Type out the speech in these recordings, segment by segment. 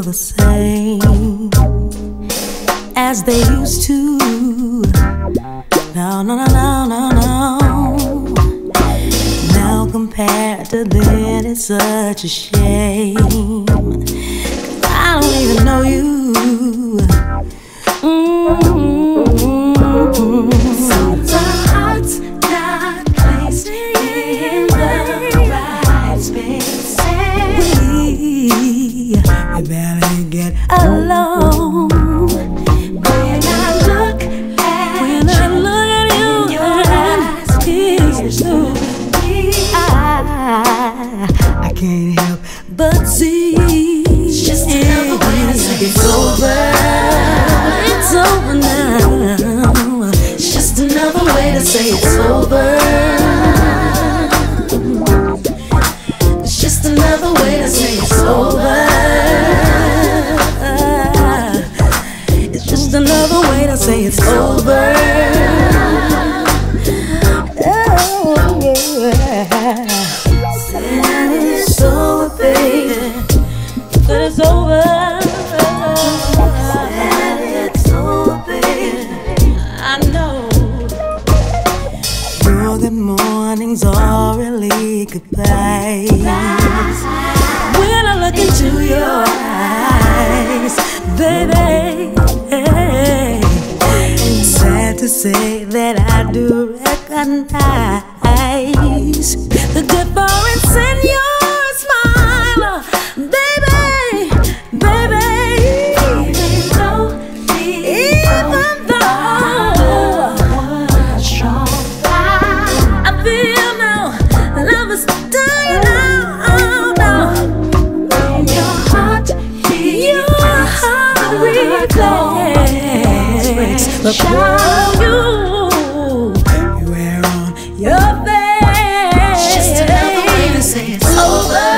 the same as they used to. No, no, no, no, no, no. Now compared to then, it's such a shame. 'Cause I don't even know you. Sometimes not placed in the right space. We barely get along. When I look at you, your eyes pierce through me. I can't help but see. It's just another way to say it's over. It's over now. It's just another way to say it's over. It's just another way to say it's over. It's just another way to say it's over. Oh, yeah. Said it's over, baby. Said it's over. Said it's over, baby. I know your good mornings are really goodbyes. When I look into your eyes, baby, sad to say that I do recognize the difference in your smile, baby, baby. Even though I feel now love is dying now. Your heart reflects the glow you wear on your face. It's just another way to say it's over.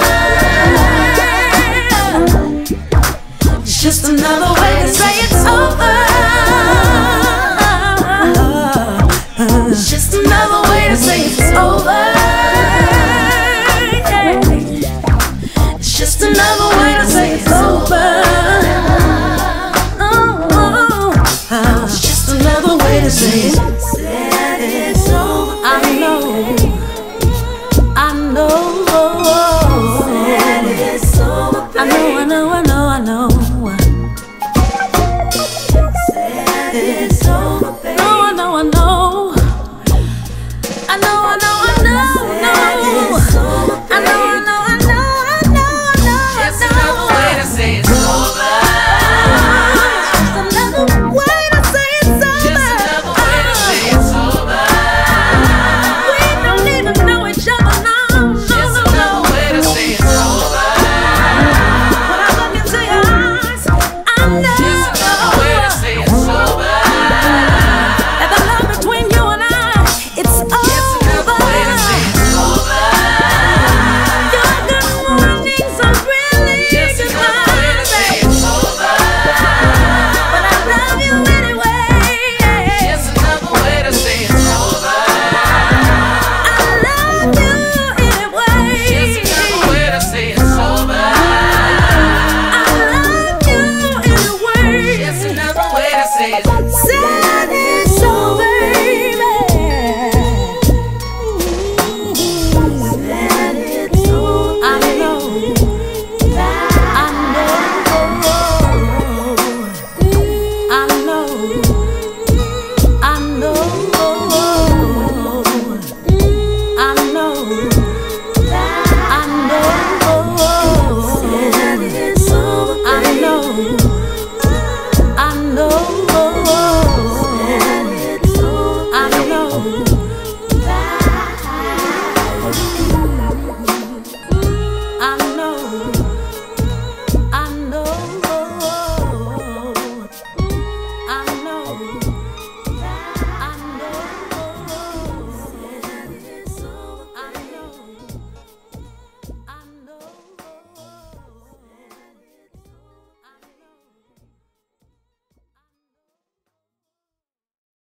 It's just another way to say it's over. It's just another way to say it's over. It's just another way to say it's over. It's just another way to say it. Said it's over. I know. Said it's over, baby. I know. Said it's over, baby. I know. Just another way to say it's over. Just another way to say it's over. Just another way to say it's over. We don't even know each other now. Just another way to say it's over. When I look into your eyes, I know. Just another way to say it's over. And the love between you and I, it's over. Just another way to say it's over. Your good mornings are really Just another way to say it's over. but I love you anyway. Just another way to say it's over. I love you anyway. Just another way to say it's over. I love you anyway. Just another way to say it's over. Said it's over, baby. Said it's over. I know. I know.